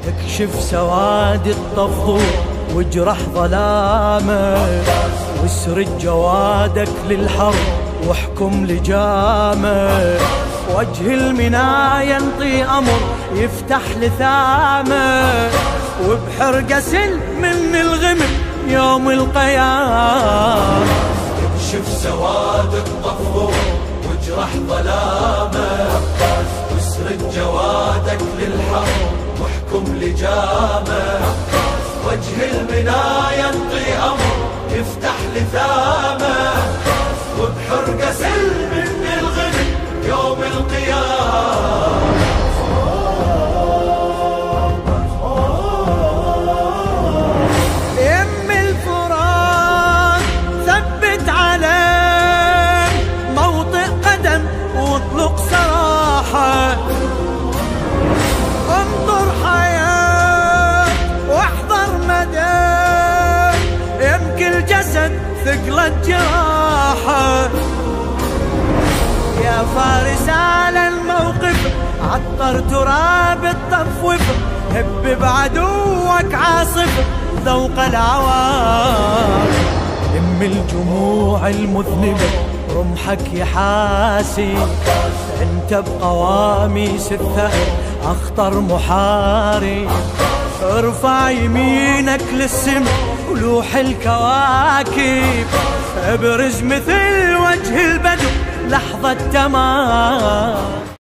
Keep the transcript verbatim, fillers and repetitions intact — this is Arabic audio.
اكشف سواد الطفور واجرح ظلامه، واسرد جوادك للحرب واحكم لجامه، وجه المنايا ينطي أمر يفتح لثامه، وبحرقة سل من الغمر يوم القيامة. اكشف سواد الطفور واجرح ظلامه، واسرد جوادك للحرب واحكم لجامه، وجه المنايا ينطي أمر يفتح لثامه، وبحرقة سل من الغمر يوم القيامة. يم الفرات ثبت عليه موطئ قدم واطلق سراحه، انطر حياة واحذر مدى، يمكن الجسد ثقلت جراحه. يا فارس على الموقف عطر تراب الطفوف، هب بعدوك عاصف ذوق العوار. لم الجموع المذنبة رمحك يحاسي، انت بقواميس الثأر اخطر محارب، ارفع يمينك للسما ولوح الكواكب، ابرز مثل وجه البدو لحظة تمام.